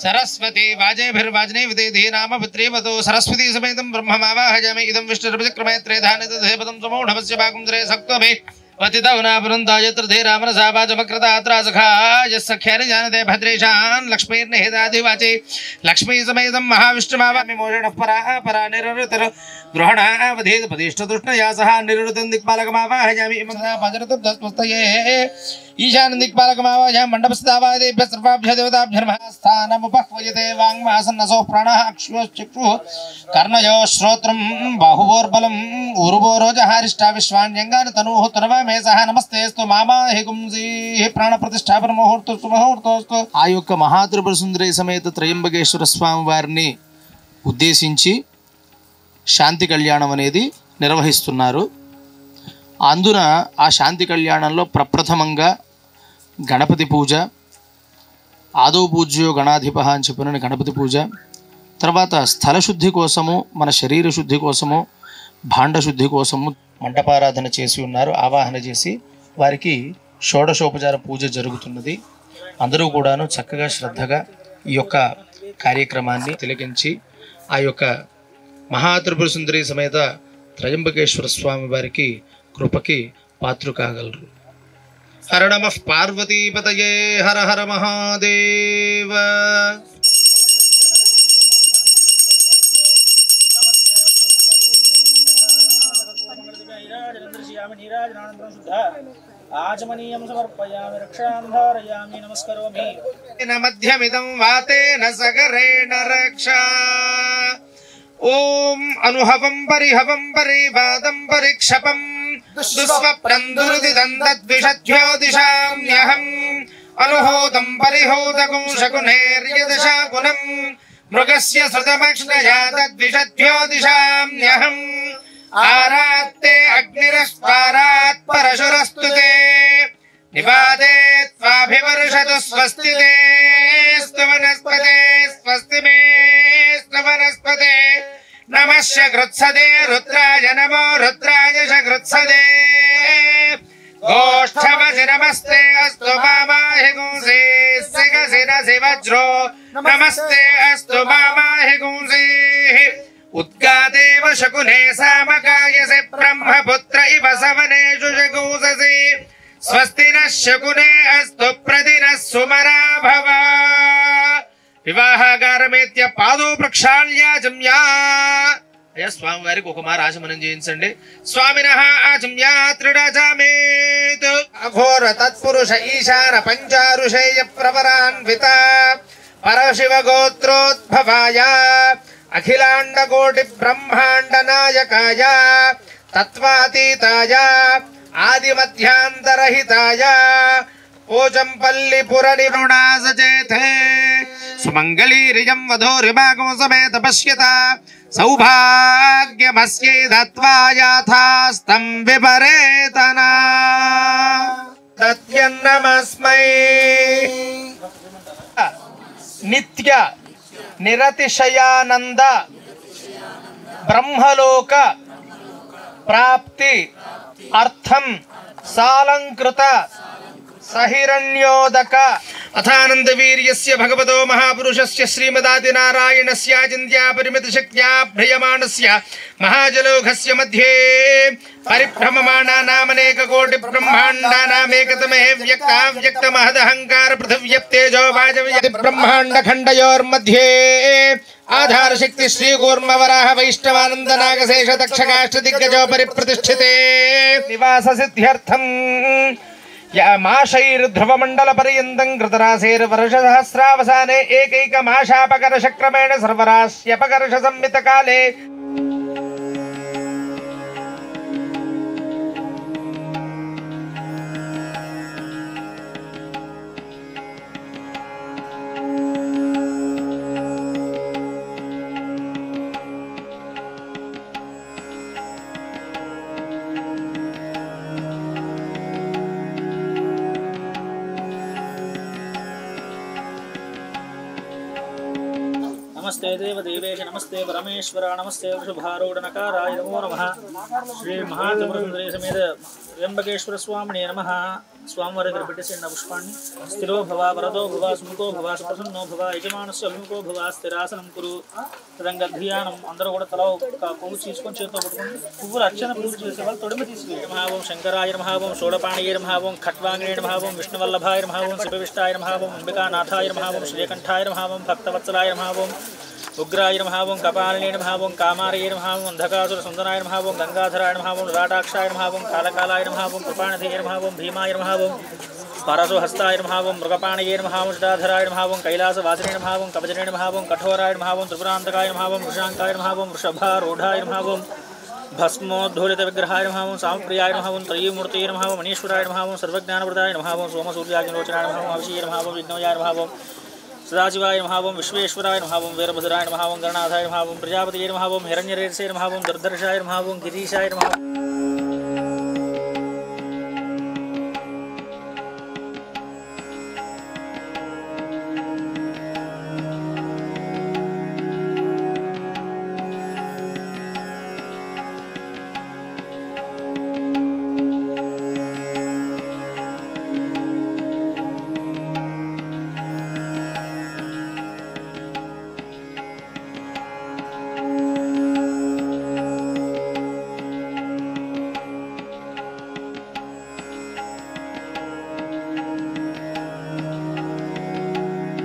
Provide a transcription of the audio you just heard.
सरस्वती वाजेभिर्वाजनेवते धीनाम पुत्रीवतो सरस्वती समेतं ब्रह्ममावाहयामि इदं विष्णुर्विक्रमे त्रेधानितधेपदं समूढमस्य भागुंद्रे सक्त्वमे वतितवनापुरन्तायत्रधे रामरसावाजमकृतात्रासखा यस्सख्यानि जानते भद्रेशान् लक्ष्मीर्निहिताधिवाचे लक्ष्मी समेतं महाविष्णुमावामि मोषणः परा निरृतर गृहणावधेदपदिष्टतुष्णया सह निरृतं दिक्पालकमावाहयामि भजरतस्तये ईशान दिक्पालकमावाहयामि मण्डपस्थावादेभ्यः सर्वाभ्यः देवताभ्यः नमः स्थानमुपह्वयते वाङ्मासन्नसोः प्राणः अक्षुश्चक्षुः कर्णयोः श्रोत्रं बाहुवोर्बलम् ऊरुवोरोजहारिष्टा विश्वान्यङ्गानि तनुः तनवामे सह नमस्तेस्तु मामाहि गुंसीः प्राण प्रतिष्ठापन मुहूर्तस्तु मुहूर्तोस्तु ఆ యొక్క మహాత్రిపుర సుందరి సమేత త్రయంబకేశ్వర స్వామి వారిని ఉద్దేశించి శాంతి కళ్యాణం అనేది నిర్వహిస్తున్నారు. అందున ఆ శాంతి కళ్యాణంలో ప్రప్రథమంగా గణపతి పూజ, ఆదో పూజ్యో గణాధిపః అని చెప్పిన గణపతి పూజ, తర్వాత స్థల శుద్ధి కోసము, మన శరీర శుద్ధి కోసము, భాండ శుద్ధి కోసము మండపారాధన చేసి ఉన్నారు. ఆవాహన చేసి వారికి షోడశోపచార పూజ జరుగుతున్నది. అందరూ కూడాను చక్కగా శ్రద్ధగా ఈ యొక్క కార్యక్రమాన్ని తిలకించి ఆ యొక్క మహాత్రిపుర సుందరి సమేత త్రయంబకేశ్వర స్వామి వారికి కృపకి పాత్రు కాగలరు. హర నమః పార్వతీపతయే హర హర మహాదేవ. आचमनीयं समर्पयामि रक्षान्धारयामि नमस्करोमि न मध्यमिदं वातेन सगरेण रक्षा ॐ अनुहवं परिहवं परिवादं परिक्षपं दुःस्वप्नं दुर्दिदं तद्विषध्यो दिशाम्यहम् अनुहोदं परिहोदगुं शकुनेर्यदशाकुनं मृगस्य श्रुतमक्ष्णया तद्विषध्यो दिशाम्यहम् आरात्ते अग्निरस्पारात् परशुरस्तुते निवादे त्वाभिवर्षतु स्वस्ति ते स्तवनस्पते स्वस्ति मे स्तवनस्पते नमः शकृत्सदे रुद्राय नमो रुद्राय शकृत्सदे गोष्ठमसि नमस्ते अस्तु मामाहि गुंसि सिगसि वज्रो नमस्ते अस्तु मामाहि गुंसिः उद्गादेव शकुने सामकायसे ब्रह्मपुत्र इव सवनेषु शकुंससि स्वस्ति नः शकुने अस्तु प्रतिनः सुमना भव. వివాహాగారమేత్య పాదో ప్రక్షాళ్యాచమ్యా. అయ్యా స్వామి వారికి ఒక మారు ఆచమనం చేయించండి. స్వామినః ఆచమ్యా త్రిడాచామేత్. అఘోర తత్పురుష ఈశాన పంచారుషేయ ప్రవరాన్విత పరశివ గోత్రోద్భవాయ అఖిలాండ కోటి బ్రహ్మాండ నాయకాయ తత్వాతీతాయ ఆదిమధ్యాంతరహితాయ పోచంపల్లిపుర నిరుణాసచేతే సుమంగళీరిజం వధూరిమాగం సమేత పశ్యత సౌభాగ్యమస్యై దత్వా యాథాస్తం విపరేతనా తత్యన్నమస్మై. నిత్య నిరతిశయానంద బ్రహ్మలోక ప్రాప్తి అర్థం సాలంకృత సహిరణ్యోదక అథానంద వీర్యస్య భగవతో మహాపురుషస్య శ్రీమదాదినారాయణస్య చింత్యా పరిమిత శక్త్యా భ్రయమాణస్య మహాజలోఘస్య మధ్యే పరిభ్రమమాణానామనేక కోటి బ్రహ్మాండానామేకతమే వ్యక్త మహదహంకార పృథివ్యప్తేజో వాజవ్య బ్రహ్మాండ ఖండయోర్మధ్యే ఆధార శక్తి శ్రీ కూర్మ వరాహ వైష్ణవానంద నాగశేష తక్షకాష్ట దిగ్గజో పరిప్రతిష్ఠితే నివాస సిద్ధ్యర్థం మాషైర్ధ్రువమండల పర్యంతం కృతరాశేర్వర్షసహస్రావసానే ఏకైకమాశాపకర్షక్రమేణ సర్వరాశ్యపకర్ష సంమిత కాలే नमस्ते देवदेवेश नमस्ते परमेश्वर नमस्ते वृषभारूढ़ नकाराय नमो नमः. श्री महात्रिपुर सुंदरी समेत त्र्यंबकेश्वर स्वामिने नमः स्वामिवाరి దగ్గర పెట్టేసేయండి పుష్పాన్ని స్థిరో భవ వరదో భవ సుముఖో భవ సుప్రసన్నో భవ యజమానస్య అభిముఖో భవ స్థిరాసనం కురు తదంగ ధ్యానం అందరూ కూడా తల ఒక పువ్వు తీసుకొని చేతితో పట్టుకొని పువ్వులు అర్చన పూజ చేసే వాళ్ళు తొడిమ తీసుకెళ్ళి నమః ఓం శంకరాయ నమః ఓం షోడపాణియే నమః ఓం ఖట్వాంగినే నమః ఓం విష్ణువల్లభాయ నమః ఓం శివవిష్టాయ నమః ఓం అంబికానాథాయ నమః ఓం శ్రీకంఠాయ నమః ఓం భక్తవత్సలాయ నమః ఓం उग्राय नमः ओं कपालिने नमः ओं कामारये नमः ओं अंधकासुरसुन्दराय नमः ओं गंगाधराय नमः ओं राटाक्षाय नमः ओं कालकालाय नमः ओं कृपाणधीये नमः ओं भीमाय नमः ओं परशुहस्ताय नमः ओं मृगपाणये नमः ओं जटाधराय नमः ओं कैलासवासिने नमः ओं कवचने नमः ओं कठोराय नमः ओं त्रिपुरान्तकाय नमः ओं वृषाङ्काय नमः ओं वृषभारूढाय नमः ओं भस्मोद्धूलितविग्रहाय नमः ओं सामप्रियाय नमः ओं त्रयीमूर्तये नमः ओं मनीश्वराय नमः ओं सर्वज्ञानप्रदाय नमः ओं सोमसूर्याग्निलोचनाय नमः ओं अभिषेकाय नमः ओं विघ्नोयाय नमः ओं सदाशिवाय नमः ओं विश्वेश्वराय नमः ओं वीरभद्राय नमः ओं गणनाथाय नमः ओं प्रजापतये नमः ओं हिरण्यरेतसे नमः ओं दुर्धर्षाय नमः ओं गिरीशाय नमः